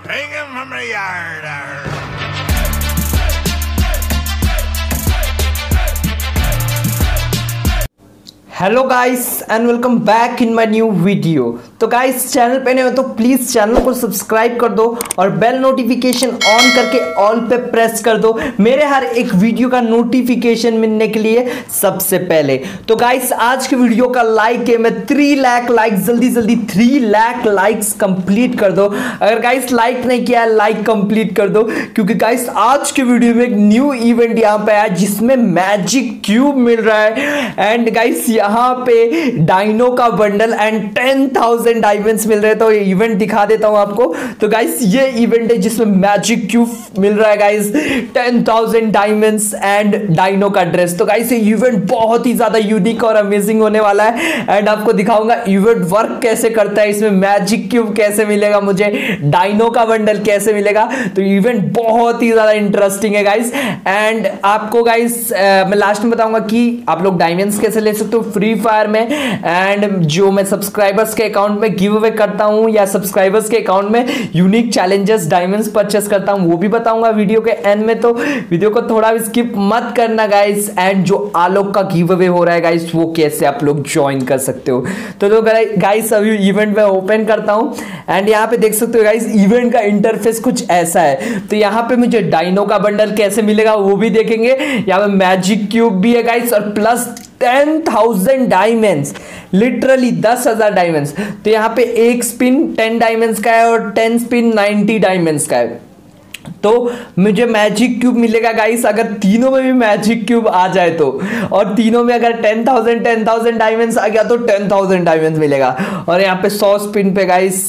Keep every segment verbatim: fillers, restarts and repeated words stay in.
Take him from the yard. Hello guys and welcome back in my new video. तो guys channel पे नए हो तो please channel को सब्सक्राइब कर दो और बेल नोटिफिकेशन ऑन करके ऑल पे प्रेस कर दो मेरे हर एक वीडियो का नोटिफिकेशन मिलने के लिए सबसे पहले। तो गाइस आज के वीडियो का लाइक है मैं थ्री लाख लाइक जल्दी जल्दी थ्री लाख लाइक्स कंप्लीट कर दो। अगर गाइस लाइक नहीं किया लाइक कंप्लीट कर दो, क्योंकि गाइस आज के वीडियो में एक न्यू इवेंट यहाँ पे आया जिसमें मैजिक क्यूब मिल रहा है एंड गाइस यहाँ पे डायनो का bundle and ten thousand diamonds मिल रहे हैं। तो ये इवेंट दिखा देता हूं आपको। तो गाइस ये इवेंट है जिसमें मैजिक क्यूब मिल रहा है guys, ten thousand diamonds and dino का ड्रेस। तो गाइस ये इवेंट बहुत ही ज्यादा यूनिक और अमेजिंग होने वाला है एंड आपको दिखाऊंगा इवेंट वर्क कैसे करता है, इसमें मैजिक क्यूब कैसे मिलेगा मुझे, डायनो का बंडल कैसे मिलेगा। तो इवेंट बहुत ही ज्यादा इंटरेस्टिंग है गाइस एंड आपको गाइस मैं लास्ट में बताऊंगा कि आप लोग डायमंड्स कैसे ले सकते हो फ्री फायर में एंड जो मैं सब्सक्राइबर्स के अकाउंट में गिव अवे करता हूं या सब्सक्राइबर्स के अकाउंट में यूनिक चैलेंजेस डायमंड्स परचेस करता हूं वो भी बताऊंगा वीडियो के एंड में। तो वीडियो को थोड़ा भी स्किप मत करना गाइस एंड जो आलोक का गिव अवे हो रहा है गाइस वो कैसे आप लोग ज्वाइन कर सकते हो। तो, तो गाइस अभी इवेंट में ओपन करता हूं एंड यहाँ पे देख सकते हो गाइस इवेंट का इंटरफेस कुछ ऐसा है। तो यहाँ पे मुझे डायनो का बंडल कैसे मिलेगा वो भी देखेंगे, यहाँ पे मैजिक क्यूब भी है गाइस और plus ten thousand diamonds, literally दस हजार डायमंड्स। तो यहाँ पे एक स्पिन टेन डायमंड्स का है और टेन स्पिन नाइंटी डायमंड्स का है। तो मुझे मैजिक क्यूब मिलेगा गाइस अगर तीनों में भी मैजिक क्यूब आ जाए तो, और तीनों में अगर ten thousand ten thousand diamonds आ गया तो टेन थाउजेंड डायमंड्स मिलेगा। और यहाँ पे सौ स्पिन पे गाइस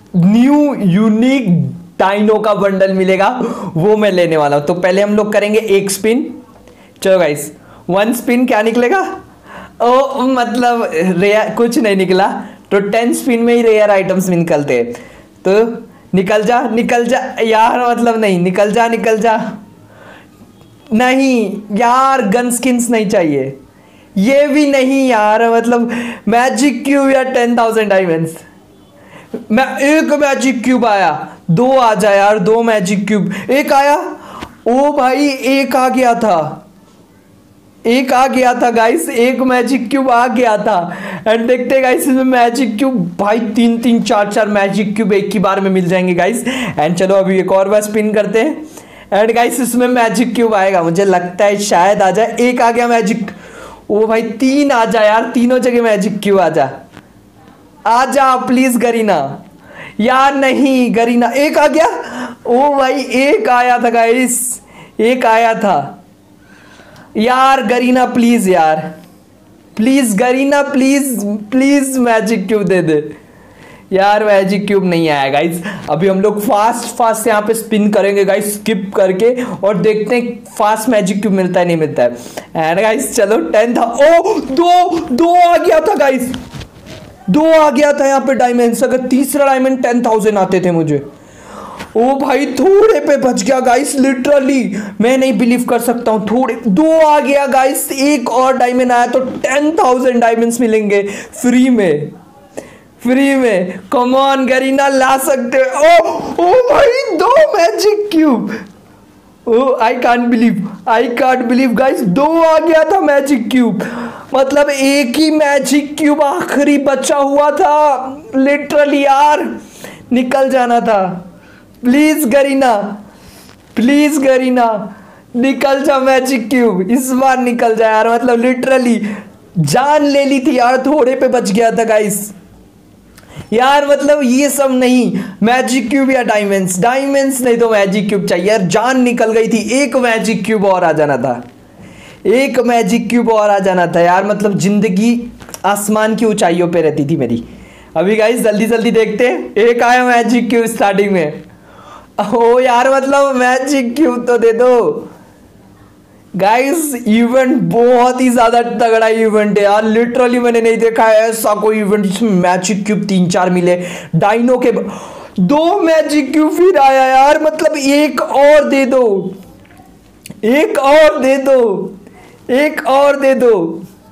न्यू यूनिक डायनो का बंडल मिलेगा, वो मैं लेने वाला हूं। तो पहले हम लोग करेंगे एक स्पिन। चलो गाइस वन स्पिन क्या निकलेगा? ओ मतलब रेयर कुछ नहीं निकला। तो टेन स्पिन में ही रेयर आइटम्स निकलते हैं। तो निकल जा निकल जा यार, मतलब नहीं निकल जा निकल जा नहीं यार, गन स्किन्स नहीं चाहिए, ये भी नहीं यार, मतलब मैजिक क्यूब या टेन थाउजेंड डायमंड्स। मैं एक मैजिक क्यूब आया, दो आ जाए यार, दो मैजिक क्यूब, एक आया, ओ भाई एक आ गया था, एक आ गया था गाइस, एक मैजिक क्यूब आ गया था एंड देखते गाइस इसमें मैजिक क्यूब भाई तीन तीन चार चार मैजिक क्यूब एक ही बार में मिल जाएंगे गाइस। एंड चलो अभी एक और बार स्पिन करते हैं एंड गाइस इसमें मैजिक क्यूब आएगा, मुझे लगता है शायद आ जाए। एक आ गया मैजिक, ओ भाई तीन आ जा यार, तीनों जगह मैजिक क्यूब आ जा, आ जा प्लीज गरीना यार, नहीं गरीना, एक आ गया, ओ भाई एक आया था गाइस, एक आया था यार, गरीना प्लीज यार, please Garena please please magic cube दे दे यार, मैजिक क्यूब नहीं आया गाइस। अभी हम लोग फास्ट फास्ट यहाँ पे स्पिन करेंगे गाइस स्किप करके और देखते हैं फास्ट मैजिक क्यूब मिलता है नहीं मिलता है। एंड गाइस चलो टेन था, ओ दो दो आ गया था गाइस, दो आ गया था यहाँ पे डायमंड्स। अगर तीसरा डायमंड टेन थाउजेंड आते थे मुझे, ओ भाई थोड़े पे बच गया गाइस, लिटरली मैं नहीं बिलीव कर सकता हूँ, थोड़े दो आ गया गाइस, एक और डायमंड आया तो टेन थाउजेंड डायमंड्स मिलेंगे फ्री में, फ्री में। कम ऑन गरीना ला सकते हो। ओ ओ भाई दो magic cube, oh I can't believe I can't believe guys, दो आ गया था मैजिक क्यूब, मतलब एक ही मैजिक क्यूब आखिरी बचा हुआ था लिटरली यार, निकल जाना था। प्लीज गरीना प्लीज गरीना निकल जा मैजिक क्यूब, इस बार निकल जा यार, मतलब लिटरली जान ले ली थी यार, थोड़े पे बच गया था गाइस यार, मतलब ये सब नहीं, मैजिक क्यूब या डायमंड्स, डायमंड्स नहीं तो मैजिक क्यूब चाहिए यार, जान निकल गई थी। एक मैजिक क्यूब और आ जाना था, एक मैजिक क्यूब और आ जाना था यार, मतलब जिंदगी आसमान की ऊंचाइयों पे रहती थी मेरी। अभी गाइस जल्दी जल्दी देखते हैं, एक आया मैजिक क्यूब स्टार्टिंग में, ओ यार मतलब मैजिक क्यूब तो दे दो गाइस। इवेंट बहुत ही ज्यादा तगड़ा इवेंट है यार, लिटरली मैंने नहीं देखा है ऐसा कोई इवेंट जिसमें मैजिक क्यूब तीन चार मिले, डायनो के दो मैजिक क्यूब फिर आया यार, मतलब एक और दे दो, एक और दे दो, एक और दे दो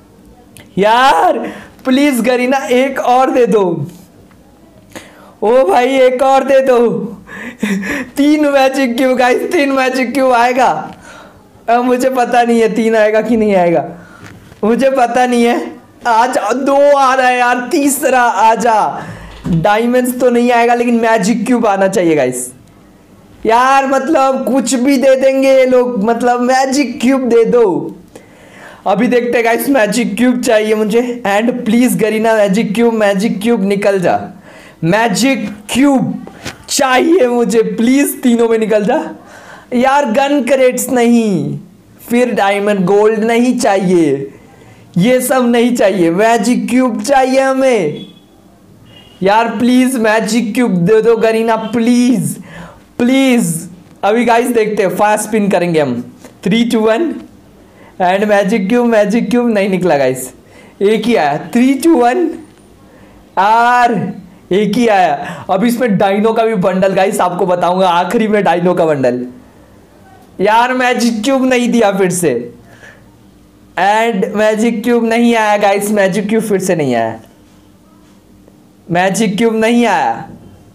यार, प्लीज गरीना एक और दे दो, ओ भाई एक और दे दो तीन मैजिक क्यूब गाइस, तीन मैजिक क्यूब आएगा। अब मुझे पता नहीं है तीन आएगा कि नहीं आएगा, मुझे पता नहीं है। आजा, दो आ रहा है यार, तीसरा आजा। डायमंड्स तो नहीं आएगा लेकिन मैजिक क्यूब आना चाहिए गाइस। यार मतलब कुछ भी दे देंगे ये लोग, मतलब मैजिक क्यूब दे दो। अभी देखते हैं गाइस, मैजिक क्यूब चाहिए मुझे। And please Garena magic cube, magic cube निकल जा, मैजिक क्यूब चाहिए मुझे प्लीज, तीनों में निकल जा यार। गन क्रेट्स नहीं, फिर डायमंड गोल्ड नहीं चाहिए, ये सब नहीं चाहिए, मैजिक क्यूब चाहिए हमें यार। प्लीज मैजिक क्यूब दे दो गरीना, प्लीज प्लीज। अभी गाइस देखते हैं, फास्ट स्पिन करेंगे हम। Three two one and magic cube, magic cube नहीं निकला गाइस, एक ही आया। थ्री टू वन यार, एक ही आया। अब इसमें डाइनो का भी बंडल गाइस आपको बताऊंगा आखिरी में, डाइनो का बंडल। यार मैजिक क्यूब नहीं दिया फिर से, एंड मैजिक क्यूब नहीं आया गाइस, मैजिक क्यूब फिर से नहीं आया, मैजिक क्यूब नहीं आया।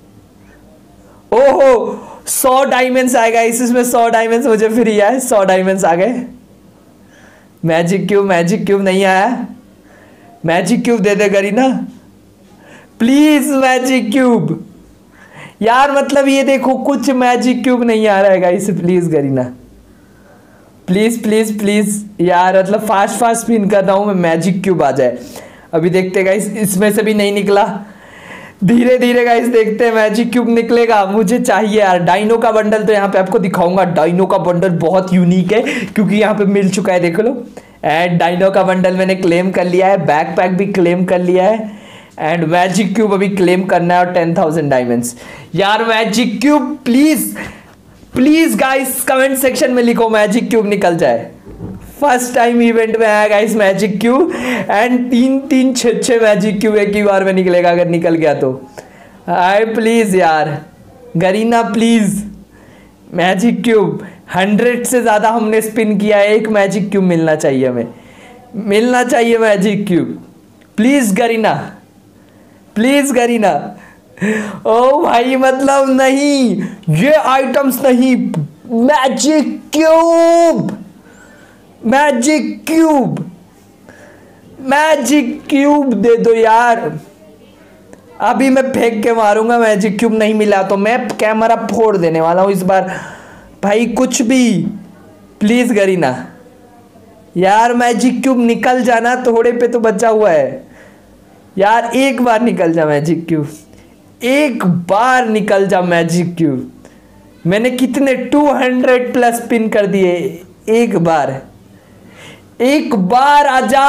ओहो, सौ डायमंड्स आए गाइस इसमें, सौ डायमंड्स मुझे फ्री आए, सौ डायमंड्स आ गए। मैजिक क्यूब, मैजिक क्यूब नहीं आया, मैजिक क्यूब दे दे गरीना प्लीज, मैजिक क्यूब यार। मतलब ये देखो कुछ मैजिक क्यूब नहीं आ रहा है guys, please Garena please please please यार। मतलब फास्ट फास्ट स्पिन कर रहा हूं मैं, मैजिक क्यूब आ जाए। अभी देखते हैं गाइस, इसमें से भी नहीं निकला, धीरे धीरे गाइस देखते हैं मैजिक क्यूब निकलेगा। मुझे चाहिए यार डाइनो का बंडल, तो यहाँ पे आपको दिखाऊंगा। डाइनो का बंडल बहुत यूनिक है क्योंकि यहाँ पे मिल चुका है, देख लो। एंड डाइनो का बंडल मैंने क्लेम कर लिया है, बैकपैक भी क्लेम कर लिया है, एंड मैजिक क्यूब अभी क्लेम करना है, और टेन थाउजेंड डायमंड्स यार। Magic cube please please guys, comment section में लिखो मैजिक क्यूब निकल जाए। फर्स्ट टाइम इवेंट में आया गाइस मैजिक क्यूब, एंड तीन तीन छः छः मैजिक क्यूब एक ही बार में निकलेगा अगर निकल गया तो। आई प्लीज यार Garena please, magic cube hundred से ज़्यादा हमने स्पिन किया है, एक मैजिक क्यूब मिलना चाहिए हमें, मिलना चाहिए magic cube please Garena, please Garena. ओ भाई मतलब नहीं, ये आइटम्स नहीं, magic cube, magic cube, magic cube दे दो यार। अभी मैं फेंक के मारूंगा, मैजिक क्यूब नहीं मिला तो मैं कैमरा फोड़ देने वाला हूं इस बार भाई। कुछ भी प्लीज गरीना यार, मैजिक क्यूब निकल जाना, थोड़े पे तो बचा हुआ है यार। एक बार निकल जा मैजिक क्यूब, एक बार निकल जा मैजिक क्यूब। मैंने कितने टू हंड्रेड प्लस पिन कर दिए, एक बार, एक बार आजा,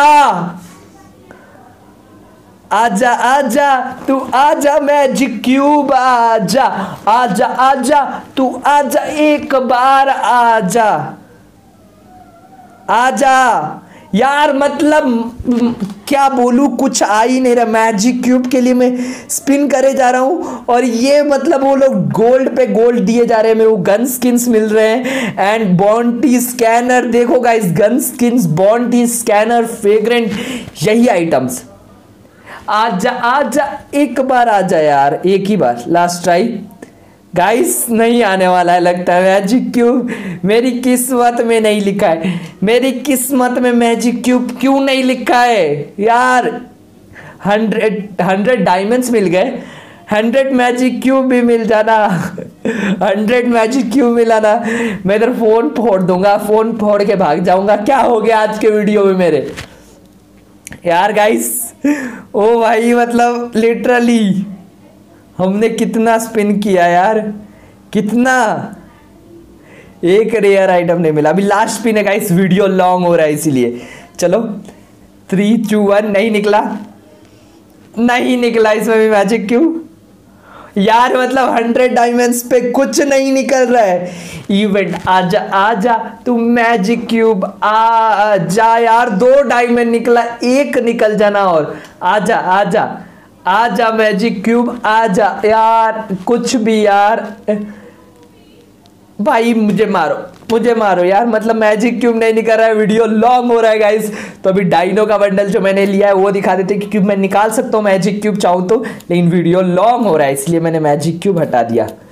आजा आजा तू आजा मैजिक क्यूब, आजा आजा आजा तू आजा, एक बार आजा आजा यार। मतलब क्या बोलूं, कुछ आ ही नहीं रहा। मैजिक क्यूब के लिए मैं स्पिन करे जा रहा हूं, और ये मतलब वो लोग गोल्ड पे गोल्ड दिए जा रहे हैं मेरे को, गन स्किन्स मिल रहे हैं, एंड बॉन्टी स्कैनर। देखो guys, gun skins, bounty scanner, fragrant, यही आइटम्स। आजा आजा, एक बार आजा यार, एक ही बार, लास्ट ट्राई गाइस। नहीं आने वाला है लगता है मैजिक क्यूब, मेरी किस्मत में नहीं लिखा है, मेरी किस्मत में मैजिक क्यूब क्यों नहीं लिखा है यार। हंड्रेड हंड्रेड डायमंड्स मिल गए, हंड्रेड मैजिक क्यूब भी मिल जाना, हंड्रेड मैजिक क्यूब मिला ना, मैं इधर फोन फोड़ दूंगा, फोन फोड़ के भाग जाऊंगा। क्या हो गया आज के वीडियो में मेरे यार गाइस। ओ भाई मतलब लिटरली हमने कितना स्पिन किया यार, कितना, एक रेयर आइटम नहीं मिला। अभी लास्ट स्पिन है गाइस, वीडियो लॉन्ग हो रहा है इसीलिए। चलो थ्री टू वन, नहीं निकला, नहीं निकला इसमें भी मैजिक क्यूब यार। मतलब हंड्रेड डायमंड्स पे कुछ नहीं निकल रहा है। इवेंट आजा आजा तू मैजिक क्यूब आजा यार, दो डायमंड निकला, एक निकल जाना, और आजा आजा आजा मैजिक क्यूब आजा यार, कुछ भी यार भाई। मुझे मारो, मुझे मारो यार। मतलब मैजिक क्यूब नहीं निकल रहा है, वीडियो लॉन्ग हो रहा है गाइस। तो अभी डाइनो का बंडल जो मैंने लिया है वो दिखा देते, क्योंकि मैं निकाल सकता हूँ मैजिक क्यूब चाहूँ तो, लेकिन वीडियो लॉन्ग हो रहा है इसलिए मैंने मैजिक क्यूब हटा दिया।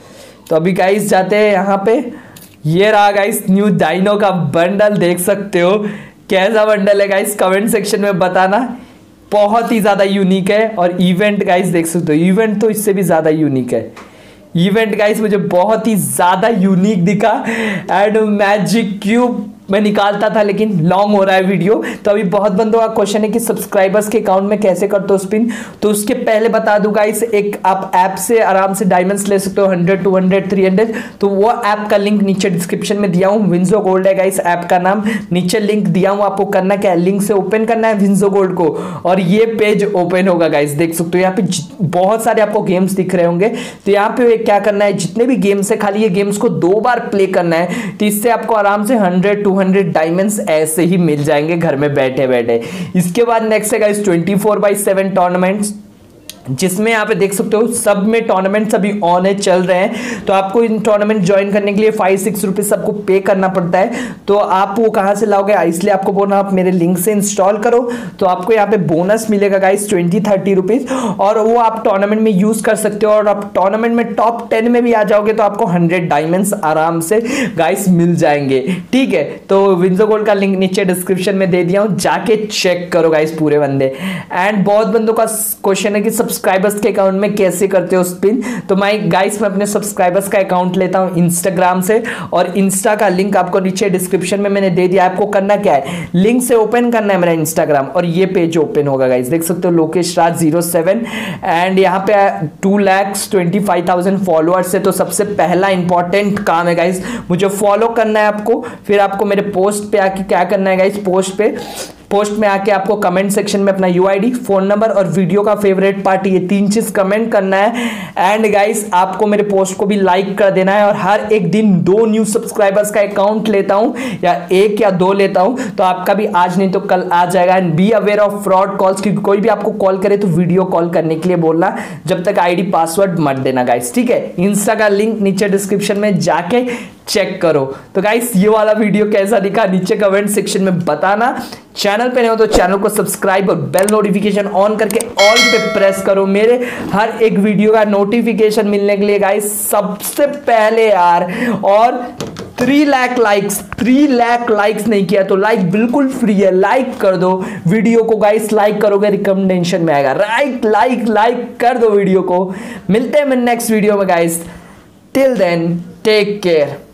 तो अभी गाइस जाते हैं यहाँ पे। ये रहा गाइस न्यू डायनो का बंडल, देख सकते हो कैसा बंडल है गाइस, कमेंट सेक्शन में बताना। बहुत ही ज़्यादा यूनिक है। और इवेंट गाइस देख सकते हो, इवेंट तो इससे भी ज़्यादा यूनिक है। इवेंट गाइस मुझे बहुत ही ज़्यादा यूनिक दिखा। एंड मैजिक क्यूब मैं निकालता था लेकिन लॉन्ग हो रहा है वीडियो। तो अभी बहुत बंदों का क्वेश्चन है कि सब्सक्राइबर्स के अकाउंट में कैसे करते हो स्पिन। तो उसके पहले बता दूं गाइस, एक आप ऐप से आराम से डायमंड्स ले सकते हो hundred two hundred three hundred. तो वो ऐप का लिंक नीचे डिस्क्रिप्शन में दिया हूँ, विंजो गोल्ड है गाइस ऐप का नाम, नीचे लिंक दिया हूँ। आपको करना क्या है, लिंक से ओपन करना है विंजो गोल्ड को और ये पेज ओपन होगा गाइस। देख सकते हो यहाँ पे बहुत सारे आपको गेम्स दिख रहे होंगे। तो यहाँ पे क्या करना है, जितने भी गेम्स है खाली ये गेम्स को दो बार प्ले करना है। तो इससे आपको आराम से हंड्रेड टू हंड्रेड डायमंड्स ऐसे ही मिल जाएंगे घर में बैठे बैठे। इसके बाद नेक्स्ट है guys twenty four by seven tournaments, जिसमें यहाँ पे देख सकते हो सब में टूर्नामेंट्स अभी ऑन है, चल रहे हैं। तो आपको इन टूर्नामेंट ज्वाइन करने के लिए फाइव सिक्स रुपीज सबको पे करना पड़ता है। तो आप वो कहाँ से लाओगे, इसलिए आपको बोलना आप मेरे लिंक से इंस्टॉल करो। तो आपको यहाँ पे बोनस मिलेगा गाइस ट्वेंटी थर्टी रुपीज और वो आप टूर्नामेंट में यूज कर सकते हो। और आप टूर्नामेंट में टॉप टेन में भी आ जाओगे तो आपको हंड्रेड डायमंड्स आराम से गाइस मिल जाएंगे। ठीक है, तो विंजो गोल्ड का लिंक नीचे डिस्क्रिप्शन में दे दिया हूँ, जाके चेक करो गाइस पूरे बंदे। एंड बहुत बंदों का क्वेश्चन है कि सब्सक्राइबर्स के अकाउंट में कैसे करते हो स्पिन। तो मैं गाइस मैं अपने सब्सक्राइबर्स का अकाउंट लेता हूं इंस्टाग्राम से और इंस्टा का लिंक आपको नीचे डिस्क्रिप्शन में मैंने दे दिया। आपको करना क्या है, लिंक से ओपन करना है मेरा इंस्टाग्राम और ये पेज ओपन होगा गाइस। देख सकते हो Lokesh Raj zero seven and यहाँ पे two lakhs twenty five thousand followers है। तो सबसे पहला इंपॉर्टेंट काम है गाइस, मुझे फॉलो करना है आपको। फिर आपको मेरे पोस्ट पे आके क्या करना है गाइस, पोस्ट पे पोस्ट में आके आपको कमेंट सेक्शन में अपना यूआईडी, फोन नंबर और वीडियो का फेवरेट पार्ट, ये तीन चीज कमेंट करना है। एंड गाइस आपको मेरे पोस्ट को भी लाइक कर देना है। और हर एक दिन दो न्यू सब्सक्राइबर्स का अकाउंट लेता हूं या एक या दो लेता हूं, तो आपका भी आज नहीं तो कल आ जाएगा। And be aware of fraud calls, क्योंकि कोई भी आपको कॉल करे तो वीडियो कॉल करने के लिए बोलना, जब तक आईडी पासवर्ड मत देना गाइस। ठीक है, इंस्टा का लिंक नीचे डिस्क्रिप्शन में जाके चेक करो। तो गाइस ये वाला वीडियो कैसा दिखा नीचे कमेंट सेक्शन में बताना। चैनल पे नहीं हो तो चैनल को सब्सक्राइब और बेल नोटिफिकेशन ऑन करके ऑल पे प्रेस करो, मेरे हर एक वीडियो का नोटिफिकेशन मिलने के लिए गाइस सबसे पहले यार। और three lakh likes three lakh likes नहीं किया तो लाइक बिल्कुल फ्री है, लाइक कर दो वीडियो को गाइस। लाइक करोगे रिकमेंडेशन में आएगा, राइट लाइक लाइक कर दो वीडियो को। मिलते हैं मैं नेक्स्ट वीडियो में guys, till then take care.